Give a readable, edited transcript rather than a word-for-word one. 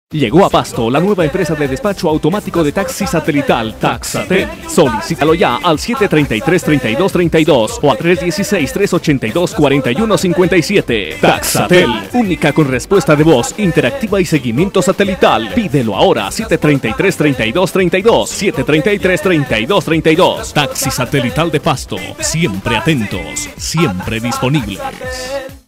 Llegó a Pasto la nueva empresa de despacho automático de taxi satelital Taxatel. Solicítalo ya al 733-3232 o al 316-382-4157. Taxatel, única con respuesta de voz, interactiva y seguimiento satelital. Pídelo ahora, 733-3232, 733-3232. Taxi satelital de Pasto, siempre atentos, siempre disponibles.